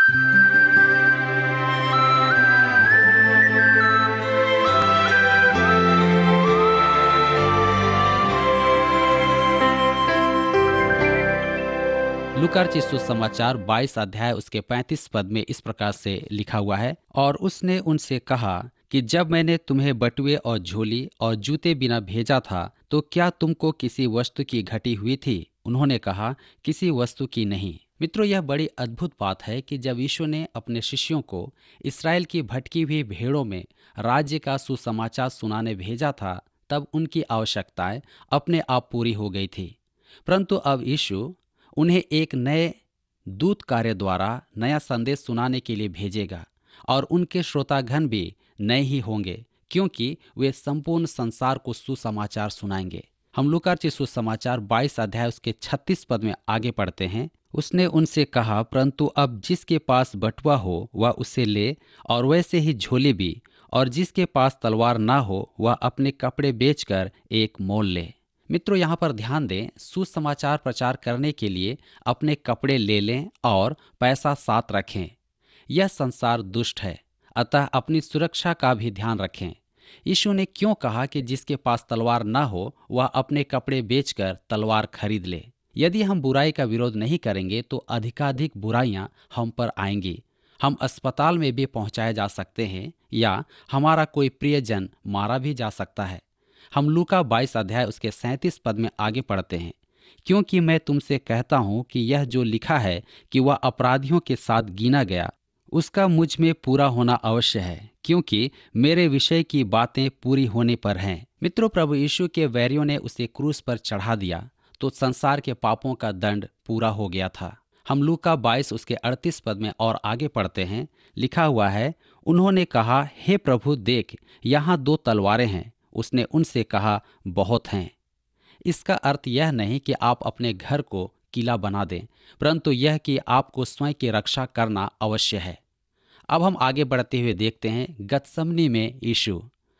लूका रचित सुसमाचार 22 अध्याय उसके 35 पद में इस प्रकार से लिखा हुआ है, और उसने उनसे कहा कि जब मैंने तुम्हें बटुए और झोली और जूते बिना भेजा था तो क्या तुमको किसी वस्तु की घटी हुई थी? उन्होंने कहा, किसी वस्तु की नहीं। मित्रों, यह बड़ी अद्भुत बात है कि जब यीशु ने अपने शिष्यों को इसराइल की भटकी हुई भेड़ों में राज्य का सुसमाचार सुनाने भेजा था, तब उनकी आवश्यकताएं अपने आप पूरी हो गई थी। परंतु अब यीशु उन्हें एक नए दूत कार्य द्वारा नया संदेश सुनाने के लिए भेजेगा, और उनके श्रोतागण भी नए ही होंगे, क्योंकि वे संपूर्ण संसार को सुसमाचार सुनाएंगे। हम लूका रचित सुसमाचार 22 अध्याय उसके 36 पद में आगे पढ़ते हैं। उसने उनसे कहा, परंतु अब जिसके पास बटुआ हो वह उसे ले, और वैसे ही झोली भी, और जिसके पास तलवार ना हो वह अपने कपड़े बेचकर एक मोल ले। मित्रों, यहाँ पर ध्यान दें, सुसमाचार प्रचार करने के लिए अपने कपड़े ले लें और पैसा साथ रखें। यह संसार दुष्ट है, अतः अपनी सुरक्षा का भी ध्यान रखें। यीशु ने क्यों कहा कि जिसके पास तलवार न हो वह अपने कपड़े बेचकर तलवार खरीद ले? यदि हम बुराई का विरोध नहीं करेंगे तो अधिकाधिक बुराइयां हम पर आएंगी। हम अस्पताल में भी पहुंचाए जा सकते हैं, या हमारा कोई प्रियजन मारा भी जा सकता है। हम लूका 22 अध्याय उसके 37 पद में आगे पढ़ते हैं, क्योंकि मैं तुमसे कहता हूं कि यह जो लिखा है कि वह अपराधियों के साथ गिना गया, उसका मुझ में पूरा होना अवश्य है, क्योंकि मेरे विषय की बातें पूरी होने पर हैं। मित्रों, प्रभु यीशु के वैरियों ने उसे क्रूस पर चढ़ा दिया तो संसार के पापों का दंड पूरा हो गया था। हम लूका 22 उसके 38 पद में और आगे पढ़ते हैं। लिखा हुआ है, उन्होंने कहा, हे प्रभु देख, यहाँ 2 तलवारें हैं। उसने उनसे कहा, बहुत हैं। इसका अर्थ यह नहीं कि आप अपने घर को किला बना दें, परंतु यह कि आपको स्वयं की रक्षा करना अवश्य है। अब हम आगे बढ़ते हुए देखते हैं गतसमनी में यीशु।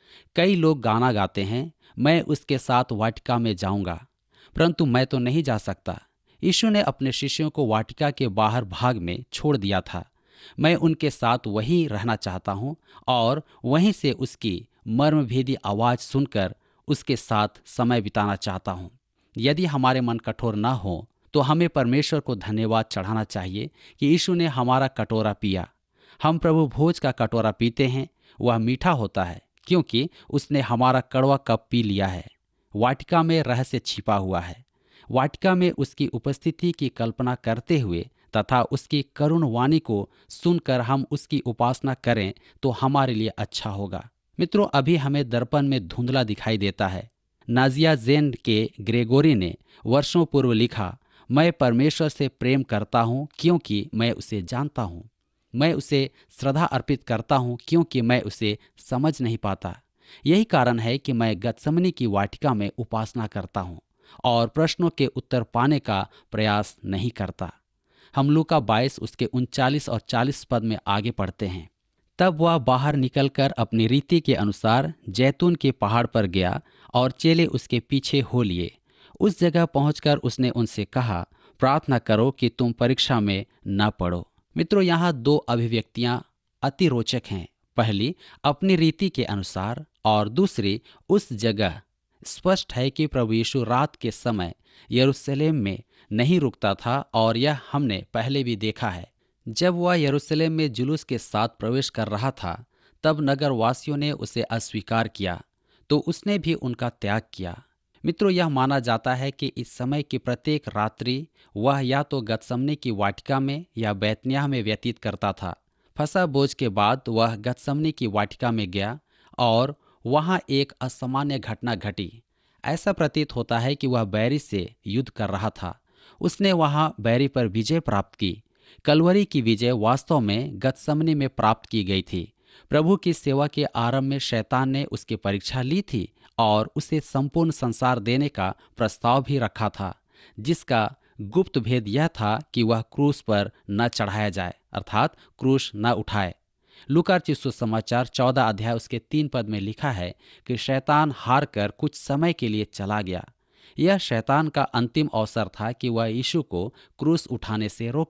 कई लोग गाना गाते हैं, मैं उसके साथ वाटिका में जाऊंगा, परंतु मैं तो नहीं जा सकता। यीशु ने अपने शिष्यों को वाटिका के बाहर भाग में छोड़ दिया था। मैं उनके साथ वहीं रहना चाहता हूं और वहीं से उसकी मर्मभेदी आवाज सुनकर उसके साथ समय बिताना चाहता हूं। यदि हमारे मन कठोर ना हो तो हमें परमेश्वर को धन्यवाद चढ़ाना चाहिए कि यीशु ने हमारा कटोरा पिया। हम प्रभु भोज का कटोरा पीते हैं, वह मीठा होता है क्योंकि उसने हमारा कड़वा कप पी लिया है। वाटिका में रहस्य छिपा हुआ है। वाटिका में उसकी उपस्थिति की कल्पना करते हुए तथा उसकी करुण वाणी को सुनकर हम उसकी उपासना करें तो हमारे लिए अच्छा होगा। मित्रों, अभी हमें दर्पण में धुंधला दिखाई देता है। नाजिया जेन के ग्रेगोरी ने वर्षों पूर्व लिखा, मैं परमेश्वर से प्रेम करता हूँ क्योंकि मैं उसे जानता हूँ। मैं उसे श्रद्धा अर्पित करता हूँ क्योंकि मैं उसे समझ नहीं पाता। यही कारण है कि मैं गतसमनी की वाटिका में उपासना करता हूँ और प्रश्नों के उत्तर पाने का प्रयास नहीं करता। हम लूका 22 उसके 39 और 40 पद में आगे पढ़ते हैं। तब वह बाहर निकलकर अपनी रीति के अनुसार जैतून के पहाड़ पर गया और चेले उसके पीछे हो लिए। उस जगह पहुंचकर उसने उनसे कहा, प्रार्थना करो कि तुम परीक्षा में न पड़ो। मित्रों, यहाँ 2 अभिव्यक्तियां अति रोचक हैं। पहली, अपनी रीति के अनुसार, और दूसरी, उस जगह। स्पष्ट है कि प्रभु यीशु रात के समय यरूशलेम में नहीं रुकता था, और यह हमने पहले भी देखा है। जब वह यरूशलेम में जुलूस के साथ प्रवेश कर रहा था तब नगरवासियों ने उसे अस्वीकार किया, तो उसने भी उनका त्याग किया। मित्रों, यह माना जाता है कि इस समय की प्रत्येक रात्रि वह या तो गतसमनी की वाटिका में या बैतनिय्याह में व्यतीत करता था। फसह भोज के बाद वह गतसमनी की वाटिका में गया और वहां एक असामान्य घटना घटी। ऐसा प्रतीत होता है कि वह बैरी से युद्ध कर रहा था। उसने वहां बैरी पर विजय प्राप्त की। कलवरी की विजय वास्तव में गतसमनी में प्राप्त की गई थी। प्रभु की सेवा के आरंभ में शैतान ने उसकी परीक्षा ली थी और उसे संपूर्ण संसार देने का प्रस्ताव भी रखा था, जिसका गुप्त भेद यह था कि वह क्रूस पर न चढ़ाया जाए, अर्थात क्रूस न उठाए। लूका रचित सुसमाचार 14 अध्याय उसके 3 पद में लिखा है कि शैतान हार कर कुछ समय के लिए चला गया। यह शैतान का अंतिम अवसर था कि वह यीशु को क्रूस उठाने से रोके,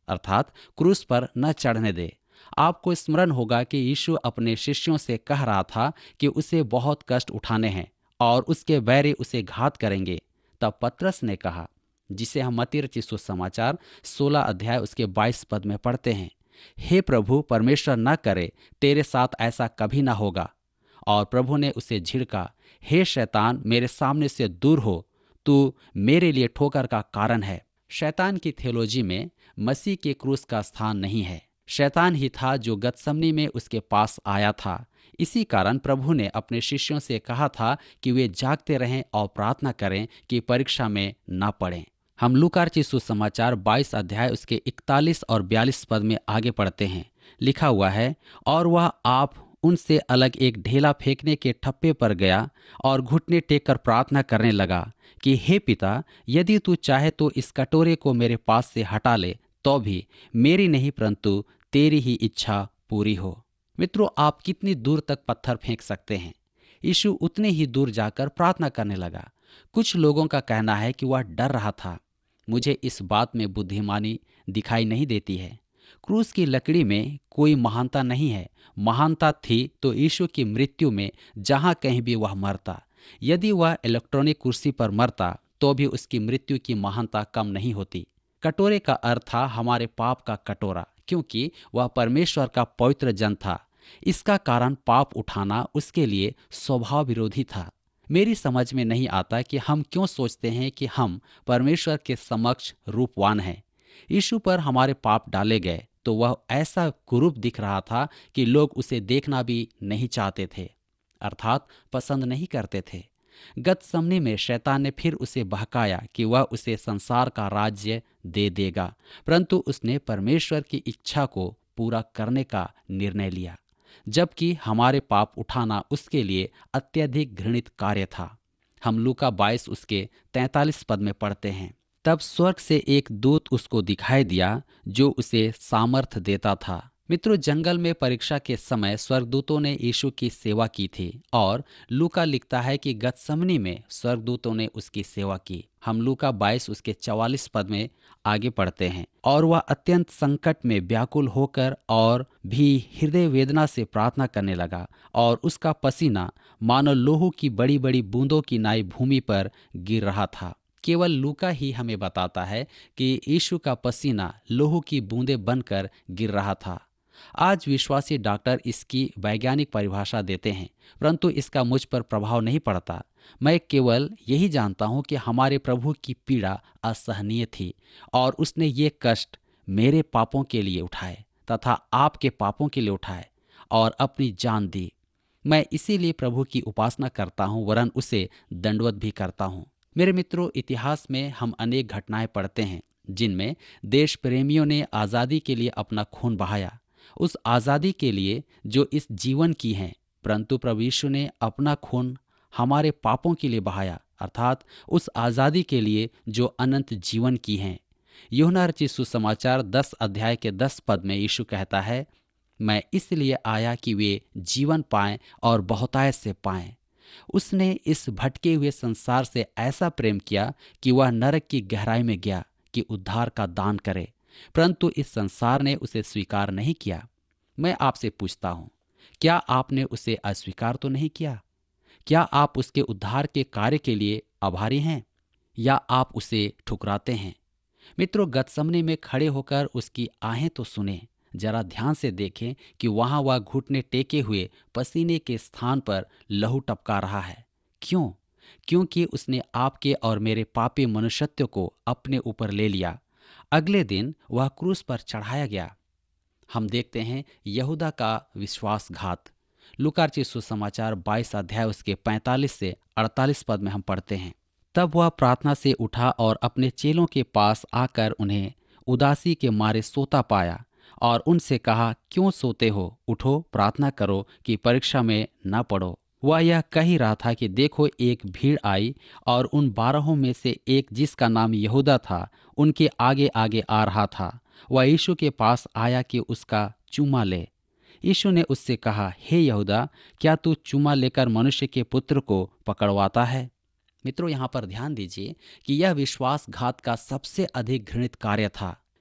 अर्थात क्रूस पर न चढ़ने दे। आपको स्मरण होगा कि यीशु अपने शिष्यों से कह रहा था कि उसे बहुत कष्ट उठाने हैं और उसके बैरी उसे घात करेंगे। तब पतरस ने कहा, जिसे हम मत्ती रचित सुसमाचार 16 अध्याय उसके 22 पद में पढ़ते हैं, हे प्रभु, परमेश्वर न करे, तेरे साथ ऐसा कभी ना होगा। और प्रभु ने उसे झिड़का, हे शैतान, मेरे सामने से दूर हो, तू मेरे लिए ठोकर का कारण है। शैतान की थियोलॉजी में मसीह के क्रूस का स्थान नहीं है। शैतान ही था जो गतसमनी में उसके पास आया था। इसी कारण प्रभु ने अपने शिष्यों से कहा था कि वे जागते रहें और प्रार्थना करें कि परीक्षा में न पड़ें। हम लूका रचित सुसमाचार 22 अध्याय उसके 41 और 42 पद में आगे पढ़ते हैं। लिखा हुआ है, और वह आप उनसे अलग एक ढेला फेंकने के ठप्पे पर गया और घुटने टेक कर प्रार्थना करने लगा कि हे पिता, यदि तू चाहे तो इस कटोरे को मेरे पास से हटा ले, तो भी मेरी नहीं परंतु तेरी ही इच्छा पूरी हो। मित्रों, आप कितनी दूर तक पत्थर फेंक सकते हैं? यीशु उतने ही दूर जाकर प्रार्थना करने लगा। कुछ लोगों का कहना है कि वह डर रहा था। मुझे इस बात में बुद्धिमानी दिखाई नहीं देती है। क्रूस की लकड़ी में कोई महानता नहीं है। महानता थी तो यीशु की मृत्यु में, जहां कहीं भी वह मरता। यदि वह इलेक्ट्रॉनिक कुर्सी पर मरता तो भी उसकी मृत्यु की महानता कम नहीं होती। कटोरे का अर्थ था हमारे पाप का कटोरा, क्योंकि वह परमेश्वर का पवित्र जन था। इसका कारण पाप उठाना उसके लिए स्वभाव विरोधी था। मेरी समझ में नहीं आता कि हम क्यों सोचते हैं कि हम परमेश्वर के समक्ष रूपवान हैं। यीशु पर हमारे पाप डाले गए तो वह ऐसा कुरूप दिख रहा था कि लोग उसे देखना भी नहीं चाहते थे, अर्थात पसंद नहीं करते थे। गतसमनी में शैतान ने फिर उसे बहकाया कि वह उसे संसार का राज्य दे देगा, परंतु उसने परमेश्वर की इच्छा को पूरा करने का निर्णय लिया, जबकि हमारे पाप उठाना उसके लिए अत्यधिक घृणित कार्य था। हम लूका 22 उसके 43 पद में पढ़ते हैं, तब स्वर्ग से एक दूत उसको दिखाई दिया जो उसे सामर्थ देता था। मित्रों, जंगल में परीक्षा के समय स्वर्गदूतों ने यीशु की सेवा की थी और लूका लिखता है कि गतसमनी में स्वर्गदूतों ने उसकी सेवा की। हम लूका 22 उसके 44 पद में आगे पढ़ते हैं, और वह अत्यंत संकट में व्याकुल होकर और भी हृदय वेदना से प्रार्थना करने लगा, और उसका पसीना मानो लोहू की बड़ी बड़ी बूंदों की नाई भूमि पर गिर रहा था। केवल लूका ही हमें बताता है कि यीशु का पसीना लोहू की बूंदें बनकर गिर रहा था। आज विश्वासी डॉक्टर इसकी वैज्ञानिक परिभाषा देते हैं, परंतु इसका मुझ पर प्रभाव नहीं पड़ता। मैं केवल यही जानता हूं कि हमारे प्रभु की पीड़ा असहनीय थी और उसने ये कष्ट मेरे पापों के लिए उठाए तथा आपके पापों के लिए उठाए और अपनी जान दी। मैं इसीलिए प्रभु की उपासना करता हूं, वरन उसे दंडवत भी करता हूं। मेरे मित्रों, इतिहास में हम अनेक घटनाएं पढ़ते हैं जिनमें देश प्रेमियों ने आज़ादी के लिए अपना खून बहाया, उस आज़ादी के लिए जो इस जीवन की है, परंतु प्रभु यीशु ने अपना खून हमारे पापों के लिए बहाया, अर्थात उस आज़ादी के लिए जो अनंत जीवन की है। यूहन्ना रचित सुसमाचार 10 अध्याय के 10 पद में यीशु कहता है, मैं इसलिए आया कि वे जीवन पाएं और बहुतायत से पाएं। उसने इस भटके हुए संसार से ऐसा प्रेम किया कि वह नरक की गहराई में गया कि उद्धार का दान करे, परंतु इस संसार ने उसे स्वीकार नहीं किया। मैं आपसे पूछता हूं, क्या आपने उसे अस्वीकार तो नहीं किया? क्या आप उसके उद्धार के कार्य के लिए आभारी हैं या आप उसे ठुकराते हैं? मित्रों, गतसमनी में खड़े होकर उसकी आहें तो सुने, जरा ध्यान से देखें कि वहां वह घुटने टेके हुए पसीने के स्थान पर लहू टपका रहा है। क्यों? क्योंकि उसने आपके और मेरे पापी मनुष्यत्व को अपने ऊपर ले लिया। अगले दिन वह क्रूस पर चढ़ाया गया। हम देखते हैं यहूदा का विश्वासघात। लूका रचित सुसमाचार 22 अध्याय उसके 45 से 48 पद में हम पढ़ते हैं, तब वह प्रार्थना से उठा और अपने चेलों के पास आकर उन्हें उदासी के मारे सोता पाया और उनसे कहा, क्यों सोते हो? उठो, प्रार्थना करो कि परीक्षा में न पड़ो। वह यह कह ही रहा था कि देखो, एक भीड़ आई और उन 12 में से एक, जिसका नाम यहूदा था, उनके आगे आगे आ रहा था। वह यीशु के पास आया कि उसका चूमा ले। यीशु ने उससे कहा, हे यहूदा, क्या तू चूमा लेकर मनुष्य के पुत्र को पकड़वाता है? मित्रों, यहाँ पर ध्यान दीजिए कि यह विश्वासघात का सबसे अधिक घृणित कार्य था।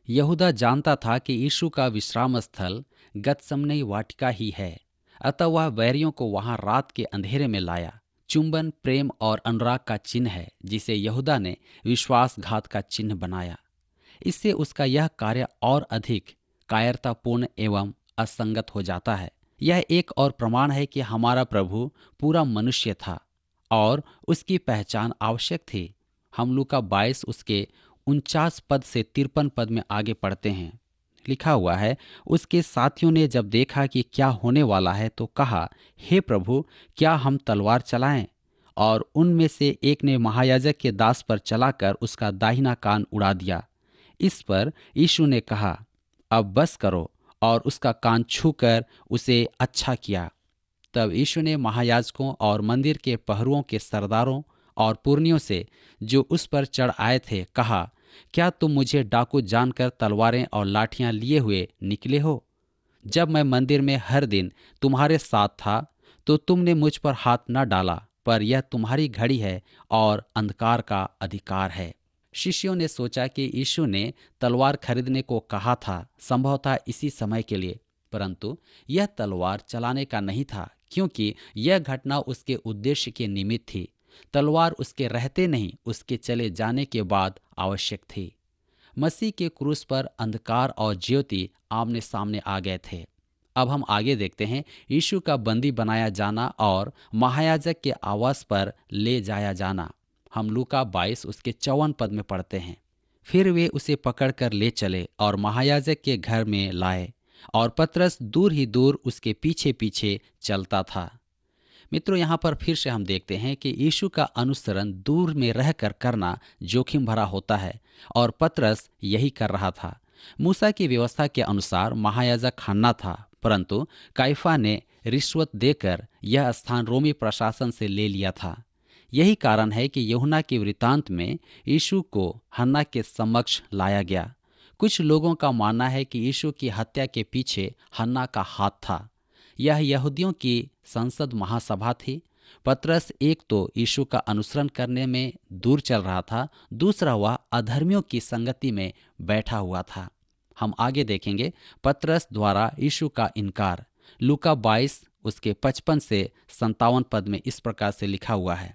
यहूदा जानता था कि यीशु का विश्राम स्थल गतसमनी वाटिका ही है, अतः वह वैरियों को वहां रात के अंधेरे में लाया। चुंबन प्रेम और अनुराग का चिन्ह है, जिसे यहूदा ने विश्वासघात का चिन्ह बनाया। इससे उसका यह कार्य और अधिक कायरतापूर्ण एवं असंगत हो जाता है। यह एक और प्रमाण है कि हमारा प्रभु पूरा मनुष्य था और उसकी पहचान आवश्यक थी। हम लूका 22 उसके 49 पद से 53 पद में आगे पढ़ते हैं। लिखा हुआ है, उसके साथियों ने जब देखा कि क्या होने वाला है तो कहा, हे प्रभु, क्या हम तलवार चलाएं? और उनमें से एक ने महायाजक के दास पर चलाकर उसका दाहिना कान उड़ा दिया। इस पर यीशु ने कहा, अब बस करो, और उसका कान छूकर उसे अच्छा किया। तब यीशु ने महायाजकों और मंदिर के पहरुओं के सरदारों और पुरनियों से, जो उस पर चढ़ आए थे, कहा, क्या तुम मुझे डाकू जानकर तलवारें और लाठियां लिए हुए निकले हो? जब मैं मंदिर में हर दिन तुम्हारे साथ था तो तुमने मुझ पर हाथ न डाला, पर यह तुम्हारी घड़ी है और अंधकार का अधिकार है। शिष्यों ने सोचा कि यीशु ने तलवार खरीदने को कहा था, संभवतः इसी समय के लिए, परंतु यह तलवार चलाने का नहीं था, क्योंकि यह घटना उसके उद्देश्य के निमित्त थी। तलवार उसके रहते नहीं, उसके चले जाने के बाद आवश्यक थी। मसीह के क्रूस पर अंधकार और ज्योति आमने सामने आ गए थे। अब हम आगे देखते हैं, यीशु का बंदी बनाया जाना और महायाजक के आवास पर ले जाया जाना। हम लूका 22 उसके 54 पद में पढ़ते हैं, फिर वे उसे पकड़कर ले चले और महायाजक के घर में लाए, और पतरस दूर ही दूर उसके पीछे पीछे चलता था। मित्रों, यहाँ पर फिर से हम देखते हैं कि यीशु का अनुसरण दूर में रहकर करना जोखिम भरा होता है, और पतरस यही कर रहा था। मूसा की व्यवस्था के अनुसार महायाजक हन्ना था, परंतु काइफा ने रिश्वत देकर यह स्थान रोमी प्रशासन से ले लिया था। यही कारण है कि यूहन्ना के वृतांत में यीशु को हन्ना के समक्ष लाया गया। कुछ लोगों का मानना है कि यीशु की हत्या के पीछे हन्ना का हाथ था। यह यहूदियों की संसद महासभा थी। पतरस एक तो यीशु का अनुसरण करने में दूर चल रहा था, दूसरा वह अधर्मियों की संगति में बैठा हुआ था। हम आगे देखेंगे पतरस द्वारा यीशु का इनकार। लूका 22 उसके 55 से 57 पद में इस प्रकार से लिखा हुआ है,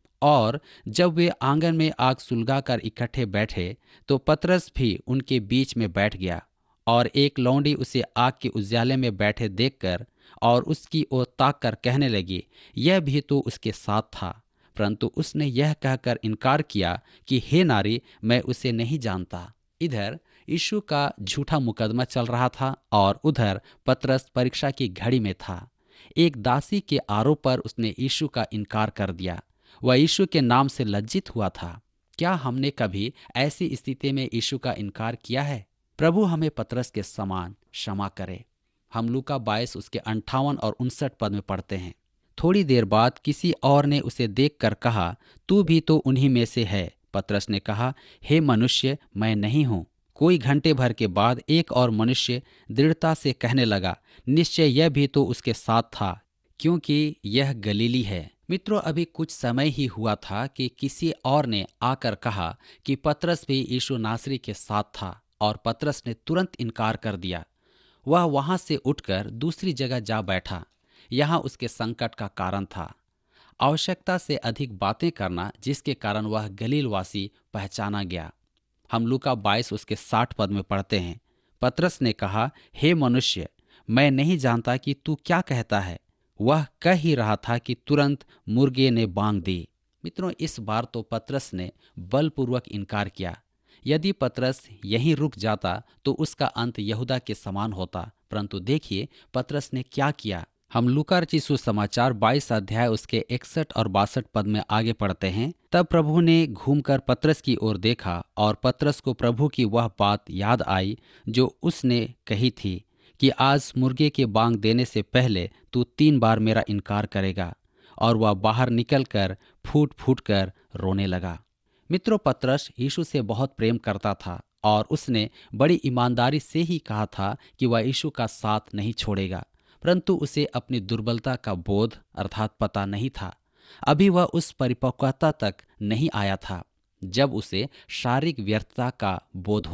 और जब वे आंगन में आग सुलगाकर इकट्ठे बैठे तो पतरस भी उनके बीच में बैठ गया, और एक लौंडी उसे आग के उजियाले में बैठे देखकर और उसकी ओर ताक कर कहने लगी, यह भी तो उसके साथ था। परंतु उसने यह कहकर इनकार किया कि हे नारी, मैं उसे नहीं जानता। इधर यीशु का झूठा मुकदमा चल रहा था और उधर पतरस परीक्षा की घड़ी में था। एक दासी के आरोप पर उसने यीशु का इनकार कर दिया। वह यीशु के नाम से लज्जित हुआ था। क्या हमने कभी ऐसी स्थिति में यीशु का इनकार किया है? प्रभु हमें पतरस के समान क्षमा करे। हम लूका 22 उसके 58 और 59 पद में पढ़ते हैं, थोड़ी देर बाद किसी और ने उसे देखकर कहा, तू भी तो उन्हीं में से है। पतरस ने कहा, हे मनुष्य, मैं नहीं हूँ। कोई घंटे भर के बाद एक और मनुष्य दृढ़ता से कहने लगा, निश्चय यह भी तो उसके साथ था, क्योंकि यह गलीली है। मित्रों, अभी कुछ समय ही हुआ था कि किसी और ने आकर कहा कि पतरस भी यीशु नासरी के साथ था, और पतरस ने तुरंत इनकार कर दिया। वह वहां से उठकर दूसरी जगह जा बैठा। यहाँ उसके संकट का कारण था आवश्यकता से अधिक बातें करना, जिसके कारण वह गलीलवासी पहचाना गया। हम लूका 22 उसके 60 पद में पढ़ते हैं, पतरस ने कहा, हे मनुष्य, मैं नहीं जानता कि तू क्या कहता है। वह कह ही रहा था कि तुरंत मुर्गे ने बांग दी। मित्रों, इस बार तो पतरस ने बलपूर्वक इनकार किया। यदि पतरस यहीं रुक जाता तो उसका अंत यहूदा के समान होता, परंतु देखिए पतरस ने क्या किया। हम लूका रचित सुसमाचार 22 अध्याय उसके 61 और 62 पद में आगे पढ़ते हैं, तब प्रभु ने घूमकर पतरस की ओर देखा, और पतरस को प्रभु की वह बात याद आई जो उसने कही थी कि आज मुर्गे के बांग देने से पहले तू 3 बार मेरा इनकार करेगा। और वह बाहर निकलकर फूट फूट कर रोने लगा। मित्रों, पतरस यीशु से बहुत प्रेम करता था, और उसने बड़ी ईमानदारी से ही कहा था कि वह यीशु का साथ नहीं छोड़ेगा, परंतु उसे अपनी दुर्बलता का बोध अर्थात पता नहीं था। अभी वह उस परिपक्वता तक नहीं आया था जब उसे शारीरिक व्यर्थता का बोध होता।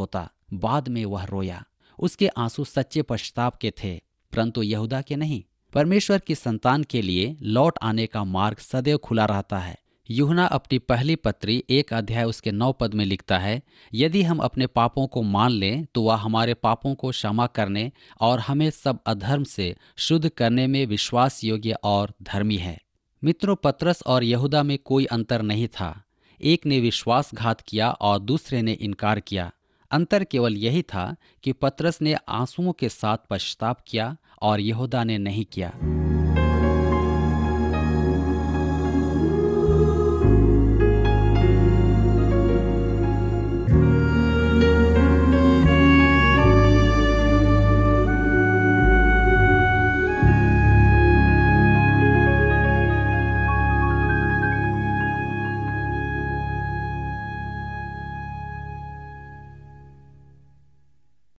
बाद में वह रोया। उसके आंसू सच्चे पश्चाताप के थे, परंतु यहूदा के नहीं। परमेश्वर की संतान के लिए लौट आने का मार्ग सदैव खुला रहता है। यूहन्ना अपनी पहली पत्री 1 अध्याय उसके 9 पद में लिखता है, यदि हम अपने पापों को मान लें तो वह हमारे पापों को क्षमा करने और हमें सब अधर्म से शुद्ध करने में विश्वास योग्य और धर्मी है। मित्रों, पतरस और यहूदा में कोई अंतर नहीं था। एक ने विश्वासघात किया और दूसरे ने इनकार किया। अंतर केवल यही था कि पतरस ने आंसुओं के साथ पश्चाताप किया और यहूदा ने नहीं किया।